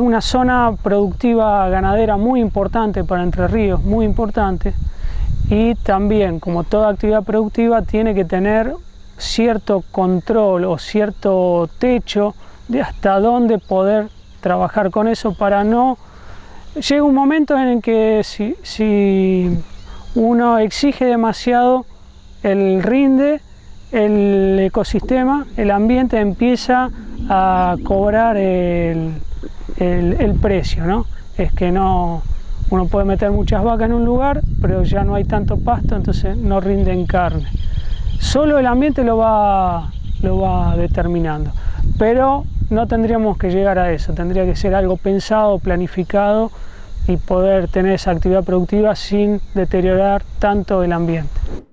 una zona productiva ganadera muy importante para Entre Ríos, muy importante, y también, como toda actividad productiva, tiene que tener cierto control o cierto techo de hasta dónde poder trabajar con eso para no... Llega un momento en el que si uno exige demasiado, el ecosistema, el ambiente empieza a cobrar el precio, ¿no? Es que no, uno puede meter muchas vacas en un lugar, pero ya no hay tanto pasto, entonces no rinden carne. Solo el ambiente lo va determinando, pero no tendríamos que llegar a eso, tendría que ser algo pensado, planificado y poder tener esa actividad productiva sin deteriorar tanto el ambiente.